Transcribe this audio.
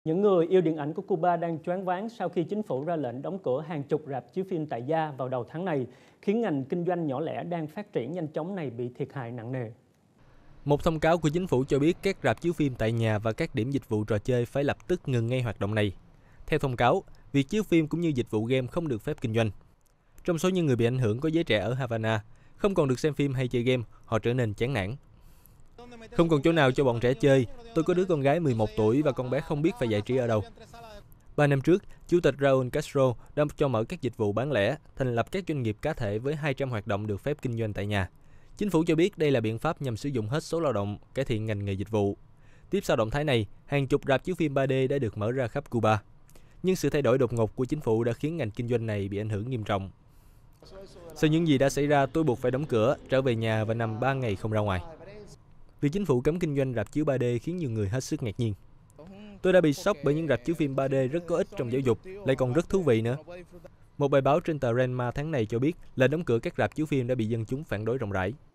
Những người yêu điện ảnh của Cuba đang choáng váng sau khi chính phủ ra lệnh đóng cửa hàng chục rạp chiếu phim tại gia vào đầu tháng này, khiến ngành kinh doanh nhỏ lẻ đang phát triển nhanh chóng này bị thiệt hại nặng nề. Một thông cáo của chính phủ cho biết các rạp chiếu phim tại nhà và các điểm dịch vụ trò chơi phải lập tức ngừng ngay hoạt động này. Theo thông cáo, việc chiếu phim cũng như dịch vụ game không được phép kinh doanh. Trong số những người bị ảnh hưởng có giới trẻ ở Havana, không còn được xem phim hay chơi game, họ trở nên chán nản. Không còn chỗ nào cho bọn trẻ chơi, tôi có đứa con gái 11 tuổi và con bé không biết phải giải trí ở đâu. 3 năm trước, Chủ tịch Raúl Castro đã cho mở các dịch vụ bán lẻ, thành lập các doanh nghiệp cá thể với 200 hoạt động được phép kinh doanh tại nhà. Chính phủ cho biết đây là biện pháp nhằm sử dụng hết số lao động, cải thiện ngành nghề dịch vụ. Tiếp sau động thái này, hàng chục rạp chiếu phim 3D đã được mở ra khắp Cuba. Nhưng sự thay đổi đột ngột của chính phủ đã khiến ngành kinh doanh này bị ảnh hưởng nghiêm trọng. Sau những gì đã xảy ra, tôi buộc phải đóng cửa, trở về nhà và nằm 3 ngày không ra ngoài. Việc chính phủ cấm kinh doanh rạp chiếu 3D khiến nhiều người hết sức ngạc nhiên. Tôi đã bị sốc bởi những rạp chiếu phim 3D rất có ích trong giáo dục, lại còn rất thú vị nữa. Một bài báo trên tờ Renma tháng này cho biết là đóng cửa các rạp chiếu phim đã bị dân chúng phản đối rộng rãi.